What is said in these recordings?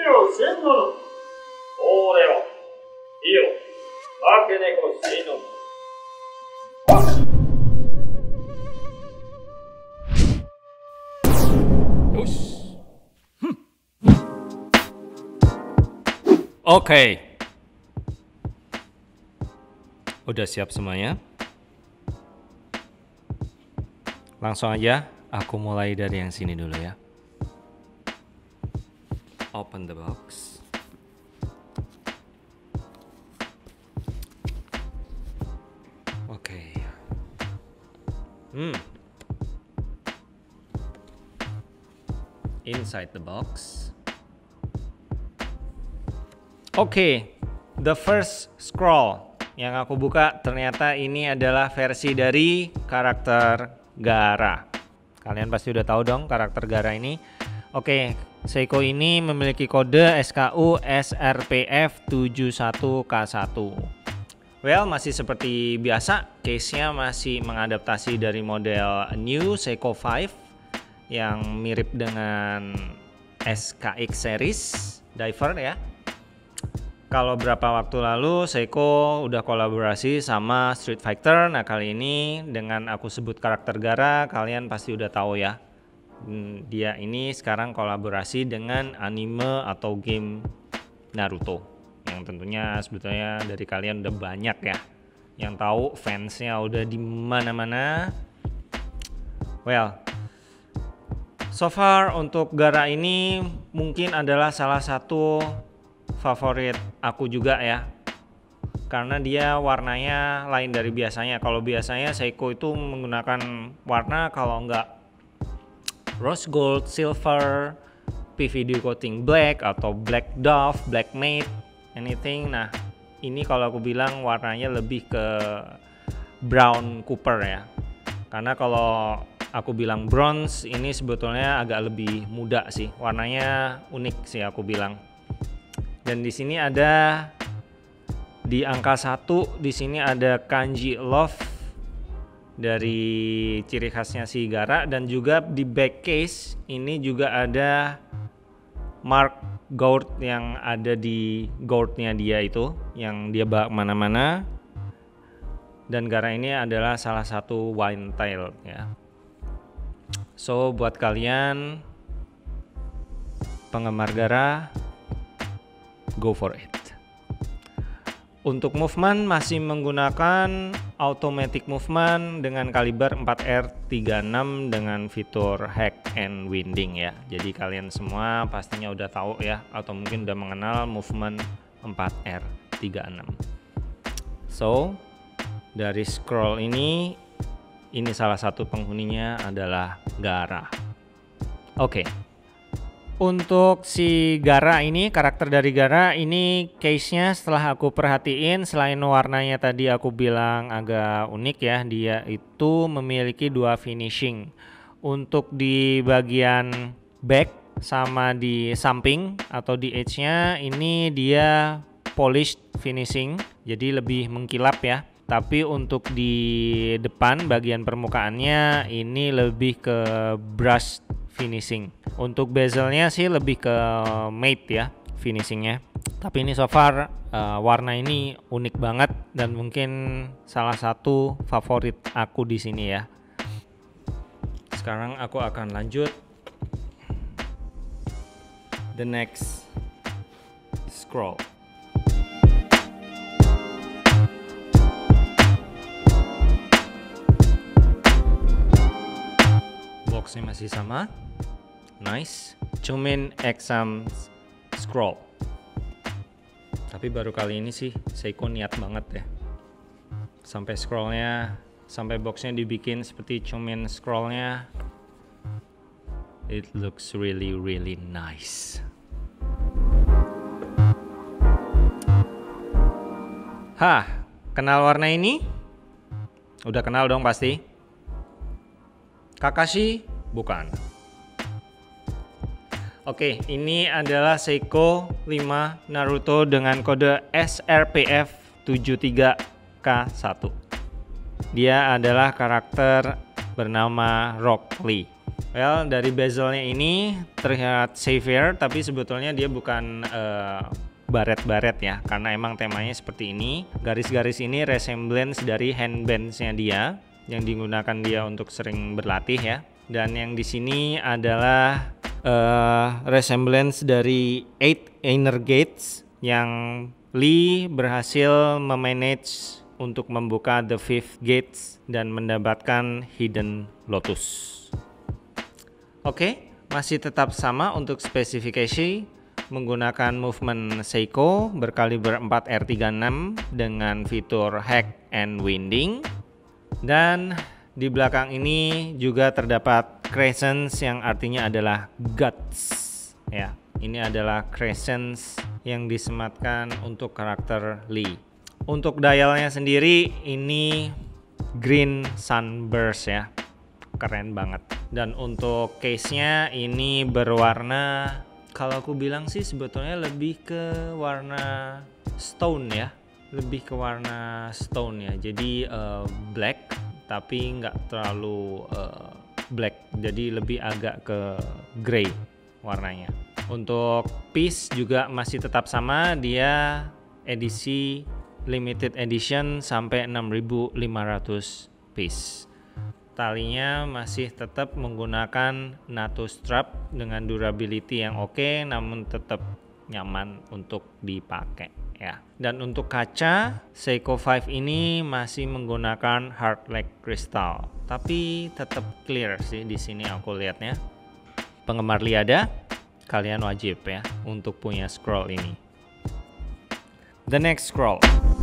をせんもの。俺は、火を、化け猫死の。よし。Oke. Udah siap semuanya? Langsung aja, aku mulai dari yang sini dulu ya. Open the box. Oke. Inside the box. Oke, the first scroll yang aku buka ternyata ini adalah versi dari karakter Gaara. Kalian pasti udah tahu dong karakter Gaara ini. Oke, Seiko ini memiliki kode SKU SRPF 71K1. Well, masih seperti biasa, case-nya masih mengadaptasi dari model New Seiko 5 yang mirip dengan SKX series diver ya. Kalau berapa waktu lalu Seiko udah kolaborasi sama Street Fighter. Nah kali ini dengan aku sebut karakter Gaara, kalian pasti udah tahu ya. Dia ini sekarang kolaborasi dengan anime atau game Naruto. Yang tentunya sebetulnya dari kalian udah banyak ya yang tahu, fansnya udah di mana-mana. Well, so far untuk Gaara ini mungkin adalah salah satu favorit aku juga ya, karena dia warnanya lain dari biasanya. Kalau biasanya Seiko itu menggunakan warna kalau enggak rose gold, silver, PVD coating black atau black dove, black matte, anything. Nah ini kalau aku bilang warnanya lebih ke brown copper ya, karena kalau aku bilang bronze ini sebetulnya agak lebih muda sih, warnanya unik sih aku bilang. Dan di sini ada di angka 1 di sini ada kanji love dari ciri khasnya si Gaara, dan juga di back case ini juga ada mark gold yang ada di goldnya dia itu yang dia bawa kemana-mana. Dan Gaara ini adalah salah satu wine tail ya. So buat kalian penggemar Gaara, go for it. Untuk movement masih menggunakan automatic movement dengan kaliber 4R36 dengan fitur hack and winding ya. Jadi kalian semua pastinya udah tahu ya, atau mungkin udah mengenal movement 4R36. So dari scroll ini salah satu penghuninya adalah Gaara. Oke. Untuk si Gaara ini, karakter dari Gaara ini, case-nya setelah aku perhatiin, selain warnanya tadi aku bilang agak unik ya, dia itu memiliki dua finishing. Untuk di bagian back sama di samping atau di edge-nya ini dia polished finishing, jadi lebih mengkilap ya. Tapi untuk di depan bagian permukaannya ini lebih ke brush finishing. Untuk bezelnya sih lebih ke matte ya finishingnya. Tapi ini so far warna ini unik banget dan mungkin salah satu favorit aku di sini ya. Sekarang aku akan lanjut the next scroll. Boxnya masih sama. Nice, Chumin Exam scroll. Tapi baru kali ini sih Seiko niat banget ya. Sampai scrollnya, sampai boxnya dibikin seperti Chumin scrollnya. It looks really really nice. Hah, kenal warna ini? Udah kenal dong pasti. Kakashi? Bukan. Oke, ini adalah Seiko 5 Naruto dengan kode SRPF 73K1. Dia adalah karakter bernama Rock Lee. Well, dari bezelnya ini terlihat severe, tapi sebetulnya dia bukan baret-baret ya, karena emang temanya seperti ini. Garis-garis ini resemblance dari handbands-nya dia yang digunakan dia untuk sering berlatih ya. Dan yang di sini adalah resemblance dari 8 inner gates yang Lee berhasil memanage untuk membuka the 5th gates dan mendapatkan hidden lotus. Oke, masih tetap sama untuk spesifikasi, menggunakan movement Seiko berkaliber 4 R36 dengan fitur hack and winding. Dan di belakang ini juga terdapat crescents yang artinya adalah guts. Ya, ini adalah crescents yang disematkan untuk karakter Lee. Untuk dialnya sendiri ini green sunburst ya. Keren banget. Dan untuk case-nya ini berwarna, kalau aku bilang sih sebetulnya lebih ke warna stone ya, lebih ke warna stone ya. Jadi black tapi nggak terlalu black, jadi lebih agak ke grey warnanya. Untuk piece juga masih tetap sama, dia edisi limited edition sampai 6.500 piece. Talinya masih tetap menggunakan NATO strap dengan durability yang oke, namun tetap nyaman untuk dipakai ya. Dan untuk kaca, Seiko 5 ini masih menggunakan hard lag crystal, tapi tetap clear sih di sini aku lihatnya. Penggemar Liada, kalian wajib ya untuk punya scroll ini. The next scroll.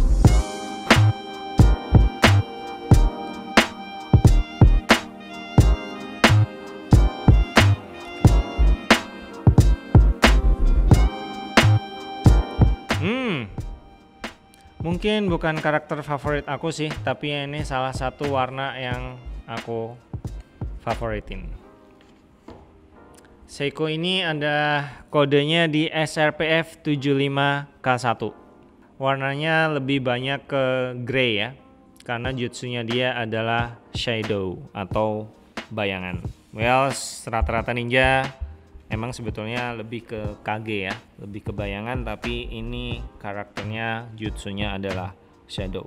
Mungkin bukan karakter favorit aku sih, tapi ini salah satu warna yang aku favoritin. Seiko ini ada kodenya di SRPF 75K1. Warnanya lebih banyak ke grey ya, karena jutsunya dia adalah shadow atau bayangan. Well, rata-rata ninja emang sebetulnya lebih ke kage ya, lebih ke bayangan, tapi ini karakternya jutsunya adalah shadow.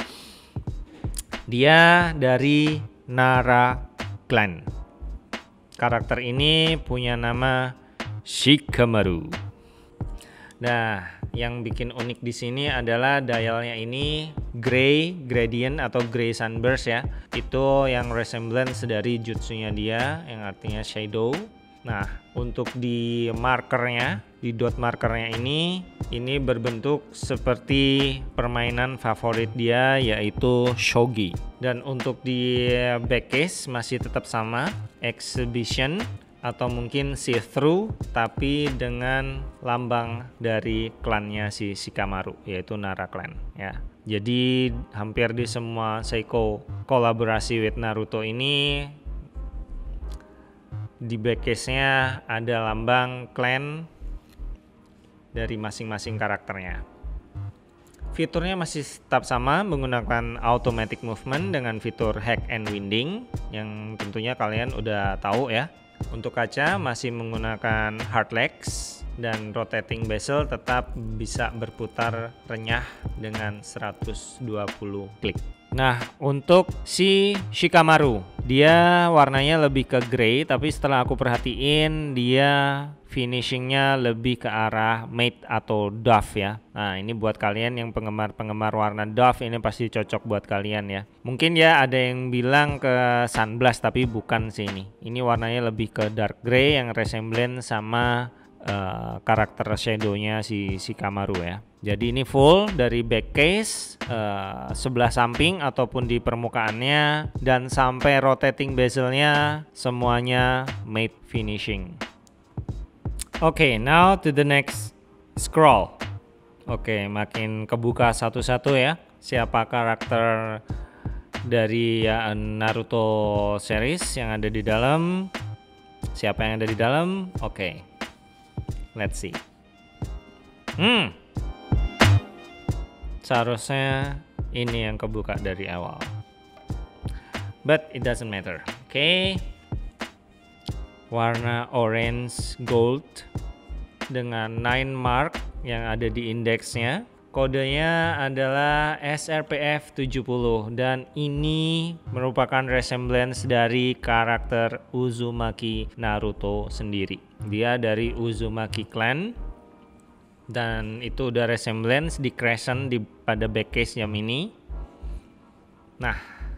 Dia dari Nara Clan. Karakter ini punya nama Shikamaru. Nah, yang bikin unik di sini adalah dialnya ini gray gradient atau gray sunburst ya. Itu yang resemblance dari jutsunya dia yang artinya shadow. Nah, untuk di markernya, di dot markernya ini berbentuk seperti permainan favorit dia yaitu shogi. Dan untuk di back case masih tetap sama, exhibition atau mungkin see-through tapi dengan lambang dari klannya si Shikamaru yaitu Nara Clan ya. Jadi hampir di semua Seiko kolaborasi with Naruto ini di backcase-nya ada lambang clan dari masing-masing karakternya. Fiturnya masih tetap sama, menggunakan automatic movement dengan fitur hack and winding yang tentunya kalian udah tahu ya. Untuk kaca masih menggunakan hard legs dan rotating bezel tetap bisa berputar renyah dengan 120 klik. Nah, untuk si Shikamaru, dia warnanya lebih ke grey, tapi setelah aku perhatiin dia finishingnya lebih ke arah matte atau doff ya. Nah, ini buat kalian yang penggemar warna doff ini pasti cocok buat kalian ya. Mungkin ya ada yang bilang ke sunblast, tapi bukan sih ini. Ini warnanya lebih ke dark grey yang resemblance sama karakter shadownya si Shikamaru ya. Jadi ini full dari back case, sebelah samping ataupun di permukaannya, dan sampai rotating bezelnya semuanya matte finishing. Oke, now to the next scroll. Oke, makin kebuka satu-satu ya. Siapa karakter dari Naruto series yang ada di dalam? Siapa yang ada di dalam? Oke. Let's see. Seharusnya ini yang kebuka dari awal. But it doesn't matter. Oke. warna orange gold dengan 9 mark yang ada di indeksnya. Kodenya adalah SRPF 70 dan ini merupakan resemblance dari karakter Uzumaki Naruto sendiri. Dia dari Uzumaki Clan dan itu udah resemblance di crescent pada backcase jam ini. Nah,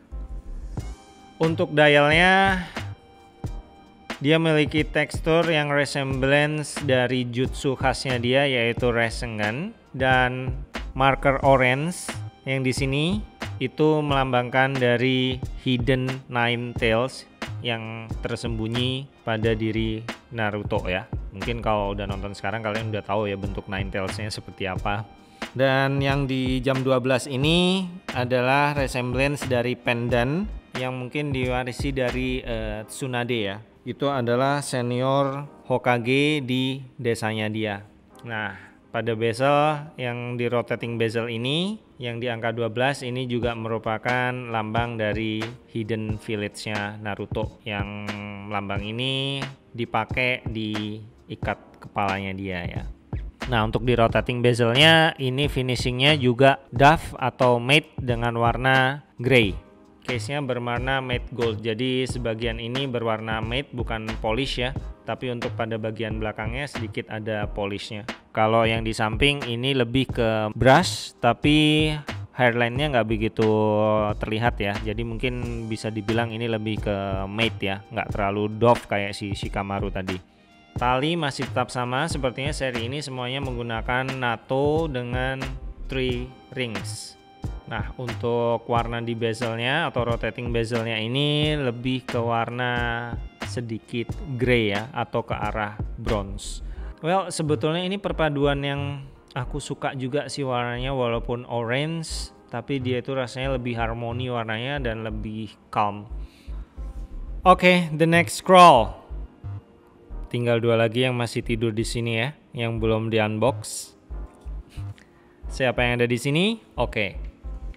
untuk dialnya dia memiliki tekstur yang resemblance dari jutsu khasnya dia, yaitu Rasengan, dan marker orange yang di sini itu melambangkan dari hidden nine tails yang tersembunyi pada diri Naruto ya. Mungkin kalau udah nonton sekarang kalian udah tahu ya bentuk nine tails-nya seperti apa. Dan yang di jam 12 ini adalah resemblance dari pendant yang mungkin diwarisi dari Tsunade ya. Itu adalah senior Hokage di desanya dia. Nah, pada bezel yang di rotating bezel ini yang di angka 12 ini juga merupakan lambang dari hidden village-nya Naruto, yang lambang ini dipakai di ikat kepalanya dia ya. Nah, untuk di rotating bezelnya ini finishingnya juga doff atau matte dengan warna grey. Case-nya berwarna matte gold, jadi sebagian ini berwarna matte bukan polish ya, tapi untuk pada bagian belakangnya sedikit ada polishnya. Kalau yang di samping ini lebih ke brush, tapi hairline-nya nggak begitu terlihat ya, jadi mungkin bisa dibilang ini lebih ke matte ya, nggak terlalu doff kayak si Shikamaru tadi. Tali masih tetap sama, sepertinya seri ini semuanya menggunakan NATO dengan 3 rings. Nah, untuk warna di bezelnya atau rotating bezelnya ini lebih ke warna sedikit grey ya, atau ke arah bronze. Well, sebetulnya ini perpaduan yang aku suka juga sih warnanya, walaupun orange, tapi dia itu rasanya lebih harmoni warnanya dan lebih calm. Oke, the next scroll. Tinggal 2 lagi yang masih tidur di sini ya, yang belum di unbox. Siapa yang ada di sini? Oke.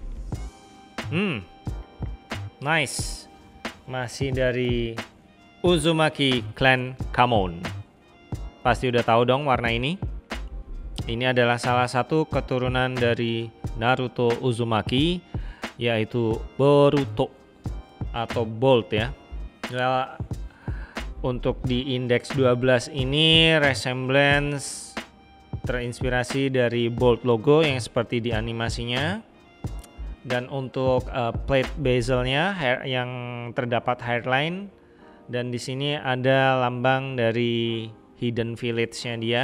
Nice. Masih dari Uzumaki Clan Kamon. Pasti udah tahu dong warna ini. Ini adalah salah satu keturunan dari Naruto Uzumaki, yaitu Boruto atau Bolt ya. Nah, untuk di index 12 ini resemblance terinspirasi dari Bolt logo yang seperti di animasinya. Dan untuk plate bezelnya yang terdapat hairline, dan di sini ada lambang dari hidden village-nya dia.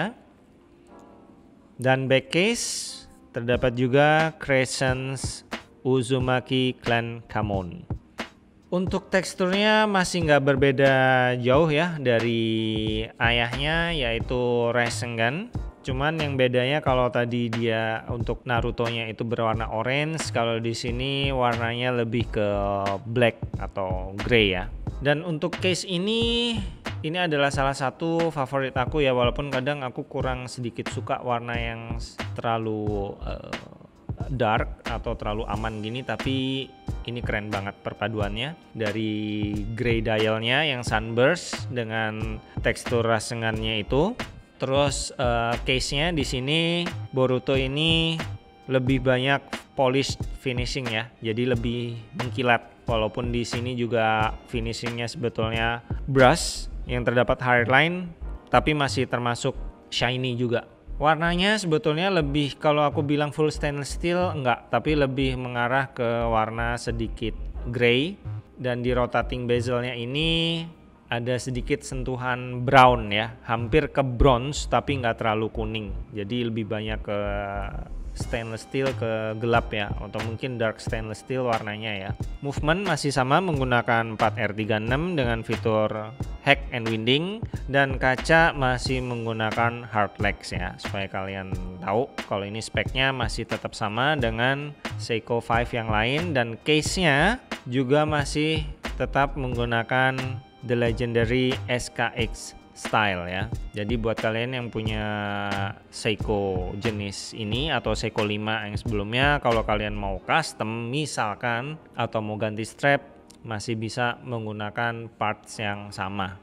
Dan back case terdapat juga crescent Uzumaki Clan Kamon. Untuk teksturnya masih nggak berbeda jauh ya dari ayahnya, yaitu Rasengan. Cuman yang bedanya kalau tadi dia untuk Naruto-nya itu berwarna orange, kalau di sini warnanya lebih ke black atau grey ya. Dan untuk case ini adalah salah satu favorit aku ya, walaupun kadang aku kurang sedikit suka warna yang terlalu dark atau terlalu aman gini, tapi ini keren banget perpaduannya dari grey dialnya yang sunburst dengan tekstur Rasengannya itu. Terus case-nya di sini Boruto ini lebih banyak polished finishing ya, jadi lebih mengkilat. Walaupun di sini juga finishingnya sebetulnya brush yang terdapat hairline, tapi masih termasuk shiny juga. Warnanya sebetulnya lebih, kalau aku bilang full stainless steel enggak, tapi lebih mengarah ke warna sedikit grey. Dan di rotating bezelnya ini ada sedikit sentuhan brown ya, hampir ke bronze tapi nggak terlalu kuning, jadi lebih banyak ke stainless steel, ke gelap ya, atau mungkin dark stainless steel warnanya ya. Movement masih sama menggunakan 4R36 dengan fitur hack and winding, dan kaca masih menggunakan hard legs ya, supaya kalian tahu kalau ini speknya masih tetap sama dengan Seiko 5 yang lain. Dan case-nya juga masih tetap menggunakan The Legendary SKX style ya. Jadi buat kalian yang punya Seiko jenis ini atau Seiko 5 yang sebelumnya, kalau kalian mau custom misalkan atau mau ganti strap, masih bisa menggunakan parts yang sama.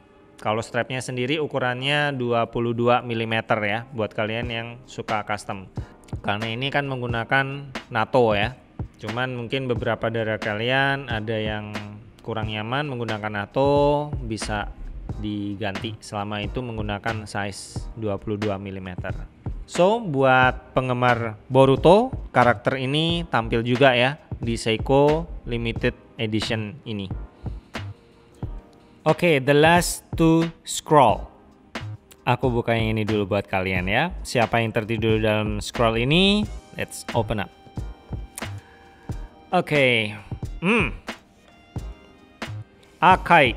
Kalau strapnya sendiri ukurannya 22 mm ya, buat kalian yang suka custom. Karena ini kan menggunakan NATO ya. Cuman mungkin beberapa dari kalian ada yang kurang nyaman menggunakan NATO, bisa diganti selama itu menggunakan size 22 mm. So, buat penggemar Boruto, karakter ini tampil juga ya di Seiko Limited Edition ini. Oke, the last two scroll. Aku buka yang ini dulu buat kalian ya. Siapa yang tertidur dalam scroll ini? Let's open up. Oke. Akai.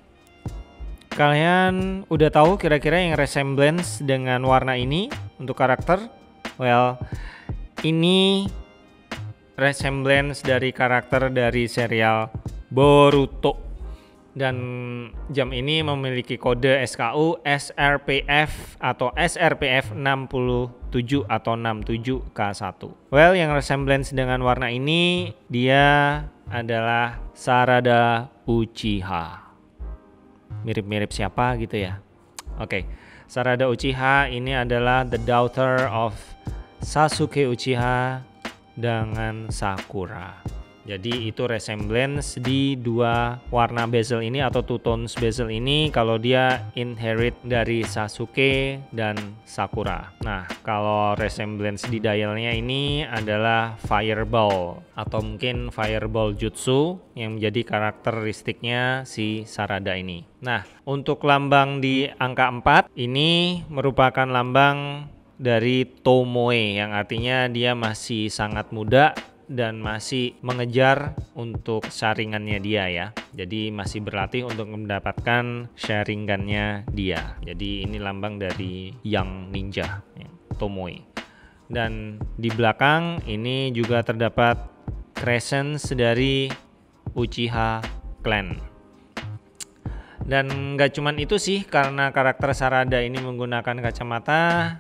Kalian udah tahu kira-kira yang resemblance dengan warna ini untuk karakter? Well, ini resemblance dari karakter dari serial Boruto. Dan jam ini memiliki kode SKU SRPF atau SRPF 67 atau 67K1. Well, yang resemblance dengan warna ini dia adalah Sarada Uchiha. Mirip-mirip siapa gitu ya. Oke, Sarada Uchiha ini adalah the daughter of Sasuke Uchiha dengan Sakura. Jadi itu resemblance di dua warna bezel ini atau two tones bezel ini kalau dia inherit dari Sasuke dan Sakura. Nah, kalau resemblance di dialnya ini adalah Fireball atau mungkin Fireball Jutsu yang menjadi karakteristiknya si Sarada ini. Nah, untuk lambang di angka 4 ini merupakan lambang dari Tomoe yang artinya dia masih sangat muda dan masih mengejar untuk sharingannya dia ya. Jadi masih berlatih untuk mendapatkan sharingannya dia. Jadi ini lambang dari Young Ninja ya, Tomoe. Dan di belakang ini juga terdapat crescents dari Uchiha Clan. Dan gak cuman itu sih, karena karakter Sarada ini menggunakan kacamata,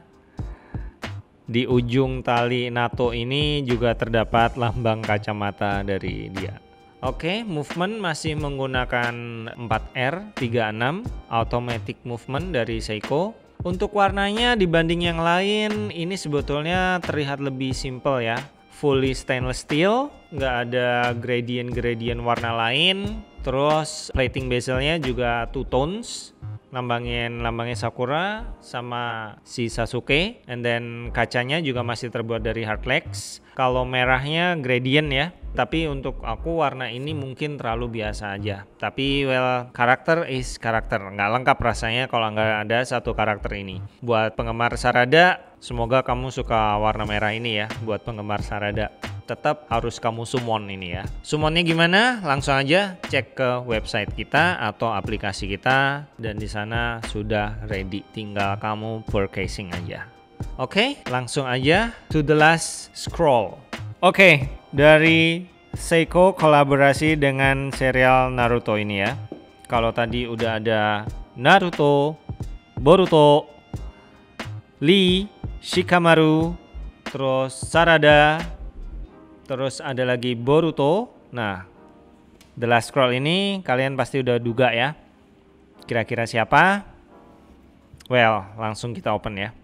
di ujung tali NATO ini juga terdapat lambang kacamata dari dia. Oke, movement masih menggunakan 4R36 automatic movement dari Seiko. Untuk warnanya dibanding yang lain ini sebetulnya terlihat lebih simple ya. Fully stainless steel, nggak ada gradient warna lain. Terus plating bezelnya juga two tones. Lambangnya Sakura sama si Sasuke, and then kacanya juga masih terbuat dari hardlex. Kalau merahnya gradient ya, tapi untuk aku warna ini mungkin terlalu biasa aja. Tapi well, karakter is karakter, nggak lengkap rasanya kalau nggak ada satu karakter ini. Buat penggemar Sarada, semoga kamu suka warna merah ini ya. Buat penggemar Sarada, tetap harus kamu summon ini ya. Summonnya gimana? Langsung aja cek ke website kita atau aplikasi kita, dan di sana sudah ready. Tinggal kamu purchasing aja. Oke, langsung aja to the last scroll. Oke, dari Seiko kolaborasi dengan serial Naruto ini ya. Kalau tadi udah ada Naruto, Boruto, Lee, Shikamaru, terus Sarada, terus ada lagi Boruto. Nah, the last scroll ini kalian pasti udah duga ya. Kira-kira siapa? Well, langsung kita open ya.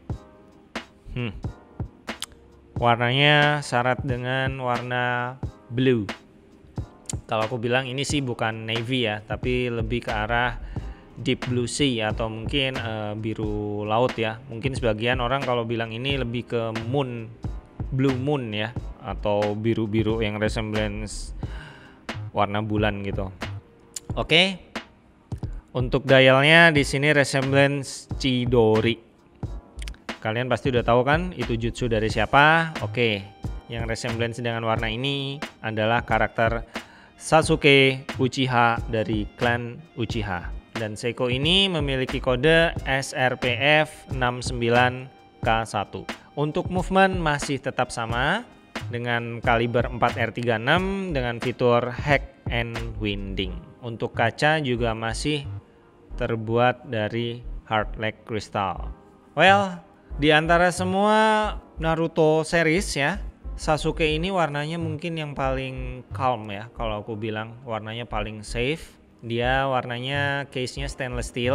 Warnanya syarat dengan warna blue. Kalau aku bilang ini sih bukan navy ya, tapi lebih ke arah deep blue sea atau mungkin biru laut ya. Mungkin sebagian orang kalau bilang ini lebih ke moon, blue moon ya, atau biru-biru yang resemblance warna bulan gitu. Oke. Untuk dialnya di sini resemblance Chidori. Kalian pasti udah tahu kan itu jutsu dari siapa? Oke. Yang resemblance dengan warna ini adalah karakter Sasuke Uchiha dari klan Uchiha. Dan Seiko ini memiliki kode SRPF 69K1. Untuk movement masih tetap sama dengan kaliber 4R36 dengan fitur hack and winding. Untuk kaca juga masih terbuat dari hardlex crystal. Well, di antara semua Naruto series ya, Sasuke ini warnanya mungkin yang paling calm ya. Kalau aku bilang warnanya paling safe. Dia warnanya case-nya stainless steel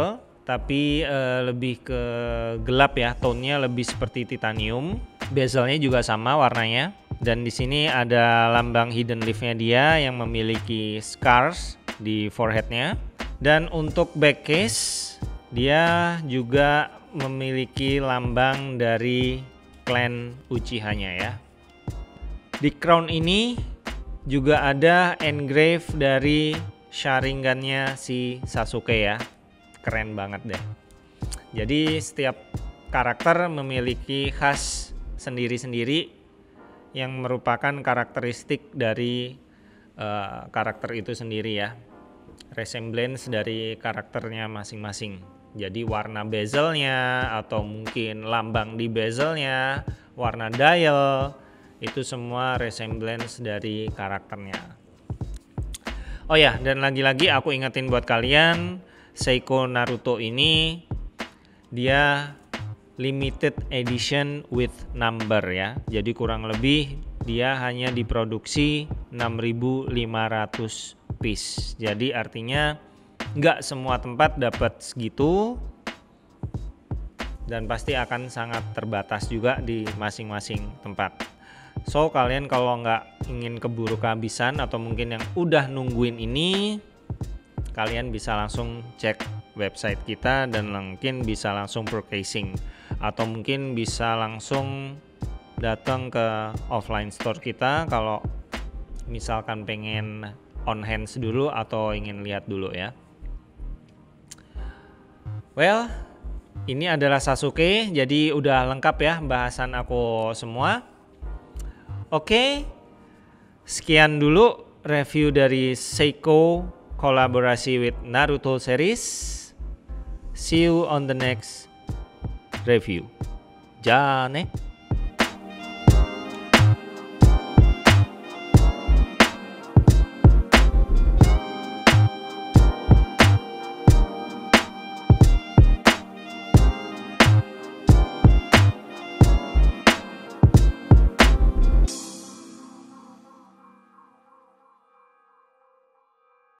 tapi lebih ke gelap ya, tone-nya lebih seperti titanium. Bezelnya juga sama warnanya, dan di sini ada lambang hidden leaf-nya dia yang memiliki scars di forehead-nya. Dan untuk back case dia juga memiliki lambang dari clan Uchiha-nya ya. Di crown ini juga ada engrave dari Sharingan-nya si Sasuke ya. Keren banget deh. Jadi setiap karakter memiliki khas sendiri-sendiri yang merupakan karakteristik dari karakter itu sendiri ya. Resemblance dari karakternya masing-masing. Jadi warna bezelnya atau mungkin lambang di bezelnya, warna dial, itu semua resemblance dari karakternya. Oh ya, dan lagi-lagi aku ingetin buat kalian, Seiko Naruto ini dia limited edition with number ya. Jadi kurang lebih dia hanya diproduksi 6.500 piece. Jadi artinya nggak semua tempat dapat segitu, dan pasti akan sangat terbatas juga di masing-masing tempat. So kalian kalau nggak ingin keburu kehabisan atau mungkin yang udah nungguin ini, kalian bisa langsung cek website kita dan mungkin bisa langsung purchasing, atau mungkin bisa langsung datang ke offline store kita kalau misalkan pengen on hands dulu atau ingin lihat dulu ya. Well, ini adalah Sasuke, jadi udah lengkap ya bahasan aku semua. Oke, sekian dulu review dari Seiko kolaborasi with Naruto series. See you on the next review. Ja ne.